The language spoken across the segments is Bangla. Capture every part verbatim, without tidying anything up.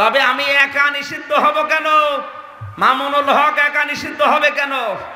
তবে আমি একা নিষিদ্ধ হব কেন? মামুনুল হক একা নিষিদ্ধ হবে কেন?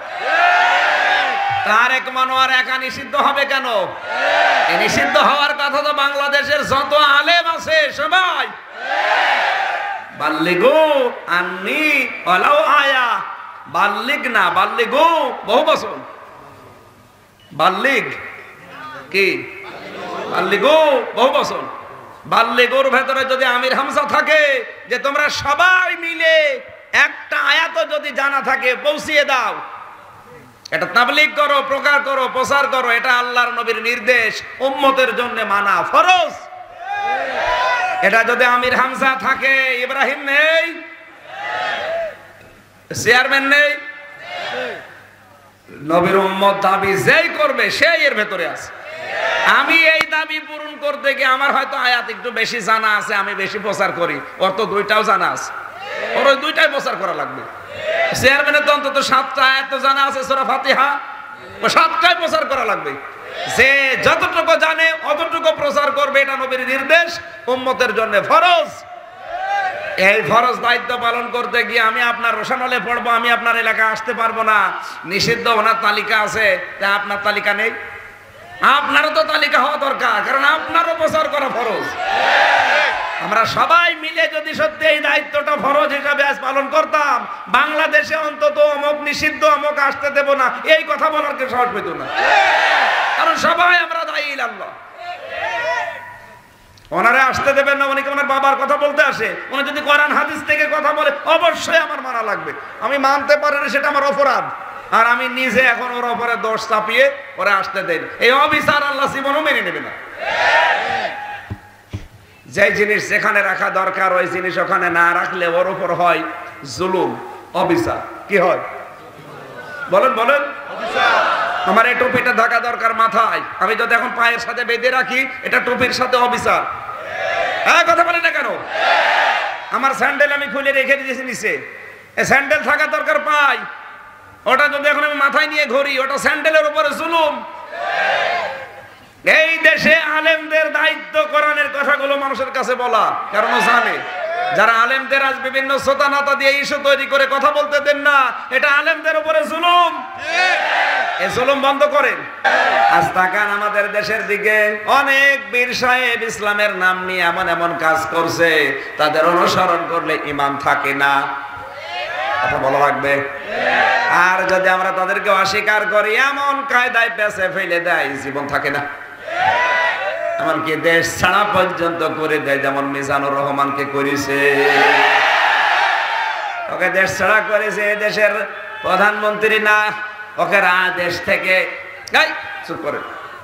তারেক মনোয়ার একা নিষিদ্ধ হবে কেন? এই নিষিদ্ধ হওয়ার কথা তো বাংলাদেশের যত আলেম আছে সবাই বাল্লিগু আন্নি ওয়ালাউ আয়া, বাল্লিগ না বাল্লিগু বহু বছর, বাল্লিগ কি বাল্লিগু বহু বছর। বাল্লিগুর ভেতরে যদি আমির হামজা থাকে যে তোমরা সবাই মিলে একটা আয়াত যদি জানা থাকে পৌঁছিয়ে দাও, এটা তাবলীগ করো, প্রকার করো, প্রচার করো, এটা আল্লাহর নবীর নির্দেশ, উম্মতের জন্য মানা ফরজ। এটা যদি আমির হামজা থাকে, ইব্রাহিম নেই, চেয়ারম্যান নেই, নবীর উম্মত দাবি যেই করবে সেই এর ভেতরে আছে। আমি এই দাবি পূরণ করতে গিয়ে আমার হয়তো আয়াত একটু বেশি জানা আছে, আমি বেশি প্রচার করি, ওর তো দুইটাও জানা আছে, ওর ওই দুইটাই প্রচার করা লাগবে। চেয়ারম্যানের তো অন্তত সাতটা আয়াত তো জানা আছে, সূরা ফাতিহা, ও সাতটাই প্রচার করা লাগবে। যে যতটুকু জানে অতটুকু প্রচার করবে, এটা নবীর নির্দেশ, উম্মতের জন্য ফরজ। এই ফরজ দায়িত্ব পালন করতে গিয়ে আমি আপনার রোশানলে পড়বো, আমি আপনার এলাকায় আসতে পারবো না, নিষিদ্ধ ওনার তালিকা আছে, তা আপনার তালিকা নেই। আপনারও তো তালিকা হওয়া দরকার, কারণ আপনারও প্রচার করা ফরজ। আমরা সবাই মিলে যদি সত্যি এই দায়িত্বটা ফরজ হিসাবে আজ পালন করতাম, বাংলাদেশে অন্তত অমুক নিষিদ্ধ, অমুক আসতে দেব না, এই কথা বলার কেউ সাহস পেত না, কারণ সবাই আমরা দায়ী আল্লাহ। ওনারে আসতে দেবেন না, উনি কি ওনার বাবার কথা বলতে আসে? উনি যদি কোরআন হাদিস থেকে কথা বলে অবশ্যই আমার মানা লাগবে। আমি মানতে পারি না, সেটা আমার অপরাধ, আর আমি নিজে এখন ওর উপরে দোষ চাপিয়ে ওরা আসতে দেন, এই অবিচার আল্লাহ জীবনও মেনে নেবে না। যে জিনিস যেখানে রাখা দরকার ওই জিনিস ওখানে না রাখলে ওর উপর হয় জুলুম, অবিচার। কি হয় বলেন বলেন? আমার এই টুপিটা ঢাকা দরকার মাথায়, আমি যদি এখন পায়ের সাথে বেঁধে রাখি, এটা টুপির সাথে অবিচার। হ্যাঁ, কথা বলেন না কেন? আমার স্যান্ডেল আমি খুলে রেখে দিয়েছি নিচে, এই স্যান্ডেল থাকা দরকার পাই, ওটা যদি এখন আমি মাথায় নিয়ে ঘুরি, ওটা স্যান্ডেলের উপরে জুলুম। এই দেশে আলেমদের দায়িত্ব কোরআনের কথাগুলো মানুষের কাছে বলা, কারণ জানে যারা আলেমদের আজ বিভিন্ন সোতানাতা দিয়ে ইস্যু তৈরি করে কথা বলতে দেন না, এটা আলেমদের উপরে জুলুম। এই জুলুম বন্ধ করেন। আজ তাকান আমাদের দেশের দিকে, অনেক বীর সাহেব ইসলামের নাম নিয়ে এমন এমন কাজ করছে, তাদের অনুসরণ করলে ঈমান থাকে না, কথা বলা লাগবে। আর যদি আমরা তাদেরকে অস্বীকার করি, এমন কায়দায় পেছে ফেলে দেয়, জীবন থাকে না। এমনকি দেশ ছাড়া পর্যন্ত করে দেয়, যেমন মিজানুর রহমানকে করেছে, ওকে দেশ ছাড়া করেছে। দেশের প্রধানমন্ত্রী না, ওকে দেশ থেকে চুপ করে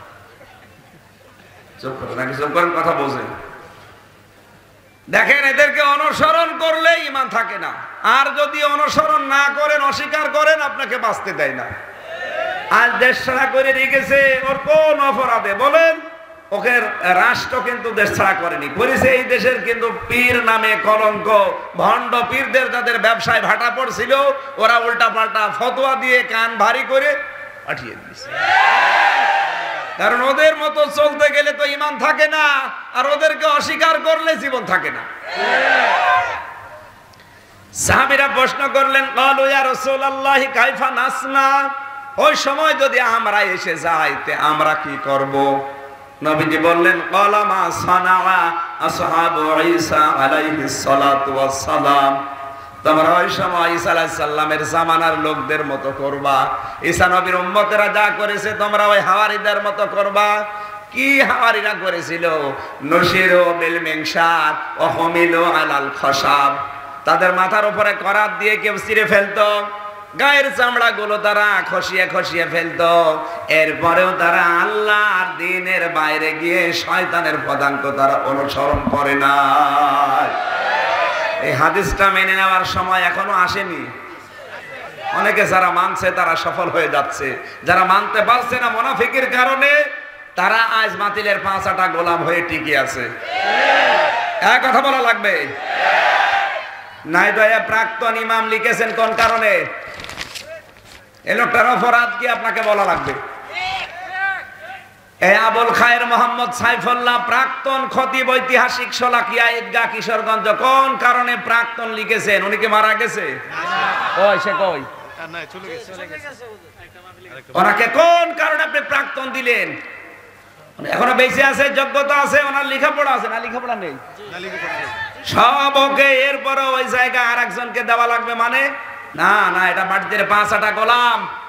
চুপ করে নাকি চুপ করেন, কথা বোঝেন। দেখেন, এদেরকে অনুসরণ করলে ঈমান থাকে না, আর যদি অনুসরণ না করেন, অস্বীকার করেন, আপনাকে বাঁচতে দেয় না। আজ দেশ ছাড়া করে রেখেছে, ওর কোন অপরাধে বলেন? ওকে রাষ্ট্র কিন্তু দেশ ছাড়া করেনি, করেছে এই দেশের কিন্তু পীর নামে কলঙ্ক, ভণ্ড পীরদের যাদের ব্যবসায় ভাটা পড়ছিল, ওরা উল্টা পাল্টা ফতোয়া দিয়ে কান ভারী করে পাঠিয়ে দিয়েছে। কারণ ওদের মতো চলতে গেলে তো ঈমান থাকে না, আর ওদেরকে অস্বীকার করলে জীবন থাকে না। সাহাবীরা প্রশ্ন করলেন, ক্বালু ইয়া রাসূলুল্লাহ কাইফা নাসনা, ওই সময় যদি আমরা এসে যাই তে আমরা কি করব? নবীজি বললেন, ক্বালা মা সানাআ আসহাবু ঈসা আলাইহিস সালাতু ওয়াস সালাম, তোমরা ওই সময় ঈসা আলাইহিস সালামের জামানার লোকদের মতো করবা। ঈসা নবীর উম্মতেরা যা করেছে তোমরা ওই হাওয়ারীদের মতো করবা। কি হাওয়ারীরা করেছিল? নশিরু বিল মিনশার ওয়া হুমিলু আলাল খশাব, তাদের মাথার উপরে করাত দিয়ে কেউ ছিঁড়ে ফেলতো, গায়ের চামড়া গুলো তারা খসিয়ে খসিয়ে ফেলতো, এরপরেও তারা আল্লাহর দ্বীনের বাইরে গিয়ে শয়তানের পদাঙ্ক তারা অনুসরণ করে না। এই হাদিসটা মেনে নেওয়ার সময় এখনো আসেনি। অনেকে যারা মানছে তারা সফল হয়ে যাচ্ছে, যারা মানতে পারছে না মুনাফিকের কারণে, তারা আজ বাতিলের পাঁচ আটা গোলাম হয়ে টিকে আছে। এক কথা বলা লাগবে। নাইদয়া প্রাক্তন ইমাম লিখেছেন কোন কারণে? এই লোকটার অপরাধ কি আপনাকে বলা লাগবে? এই আবুল খায়ের মোহাম্মদ সাইফুল্লাহ প্রাক্তন খতিব ঐতিহাসিক শোলাকিয়া ঈদগাহ কিশোরগঞ্জ কোন কারণে প্রাক্তন লিখেছেন? উনি কি মারা গেছে? ওই সে কই ওনাকে কোন কারণে আপনি প্রাক্তন দিলেন? এখনো বেঁচে আছে, যোগ্যতা আছে, ওনার লেখাপড়া আছে না? লেখাপড়া নেই সব ওকে, এরপরে ওই জায়গা আর একজনকে দেওয়া লাগবে মানে না না, এটা বাড়িতে পাঁচ আটা গোলাম